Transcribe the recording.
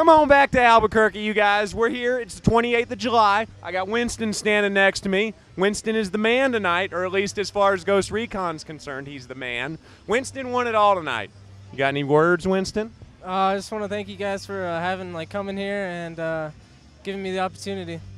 Come on back to Albuquerque, you guys. We're here. It's the 28th of July. I got Winston standing next to me. Winston is the man tonight, or at least as far as Ghost Recon's concerned, he's the man. Winston won it all tonight. You got any words, Winston? I just want to thank you guys for coming here and giving me the opportunity.